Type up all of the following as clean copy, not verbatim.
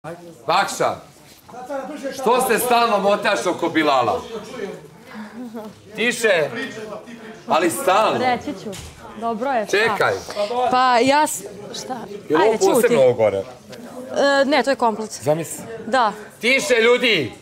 Bakša, što se stalno motaš oko Bilala? Tiše, ali stalno. Reći ću. Dobro je, šta? Čekaj. Pa ja... Šta? Je li ovo posebno ovo gore? Ne, to je komplet. Zamisli. Da. Tiše, ljudi!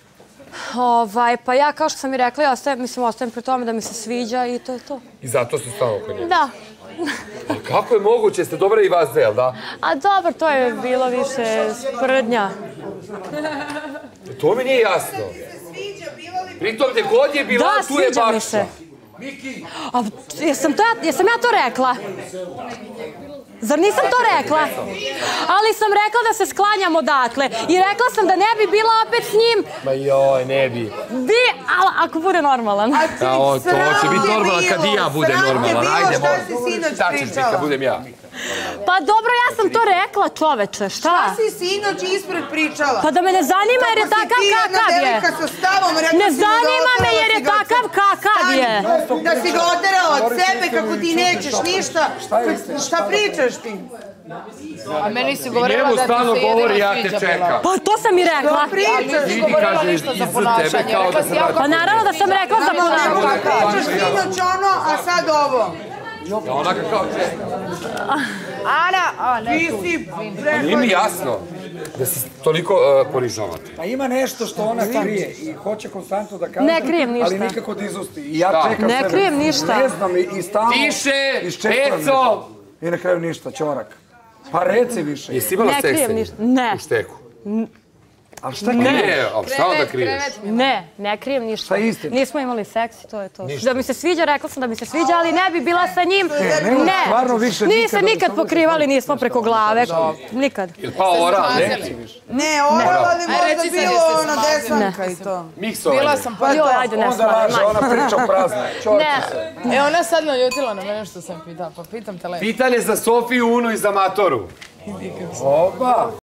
Pa ja, kao što sam i rekla, ostajem pri tome da mi se sviđa i to je to. I zato ste stalno oko njega? Da. A kako je moguće? Ste dobre i vas dve, jel da? A dobro, to je bilo više sprdnja. To mi nije jasno. Pritom gdje god je Bilal, tu je Da, sviđa mi se. Jesam ja to rekla? Zar nisam to rekla? Ali sam rekla da se sklanjam odatle. I rekla sam da ne bi bila opet s njim. Ma joj, ne bi. Ali ako bude normalan. To će biti normalan kad i ja budem normalan. Ajde, šta ćeš ti kad budem ja? Pa dobro, ja sam to rekla, čoveče, šta? Šta si sinoć ispred pričala? Pa da me ne zanima jer je takav kakav je. Ne zanima me jer je takav kakav je. Da si ga oterao od sebe kako ti nećeš ništa. Šta pričaš ti? A meni si govorila da ti stalno se govori, jedino ja te sviđa čekam. Bilal. Pa to sam i rekla. Ali nisi govorila ništa za ponašanje. Rekla si jako... Pa naravno da sam rekla za ponašanje. Pričaš sinoć ono, a sad ovo. Onaka kao čeka. Ana, ne tu. Nije mi jasno da si toliko ponižavate. Pa ima nešto što ona krije i hoće konstantno da kaže, Ne krijem ništa. ali nikako da izusti. I ja čekam Ne sebe. krijem ništa. Ne znam i stalno... Tiše, iščekujem Peco! nešto. I na kraju ništa, ćorak. Pa reci više. Jesi imala Ne seksa? krijem ništa. Ne. U šteku? Ali šta kriješ? Ne, ali šta onda kriješ? Ne krijem ništa. Šta je istina? Nismo imali seks i to je to. Da mi se sviđa, rekla sam da mi se sviđa, ali ne bi bila sa njim. Ne. stvarno više Niste nikada, nikad pokrivali, nismo preko glave. Nikad. Ili pa ora, ne? Ne, orala bi možda bilo ono desanka i to. Miksovanje. Bila sam pa Joj, ajde, ne Onda laže, stvarno. ona priča prazno. Ćorki Ne. se. ona sad naljutila na mene što sam pitala, pa pitam te lepo. Pitanje za Sofiju, Unu i za Matoru. Oba!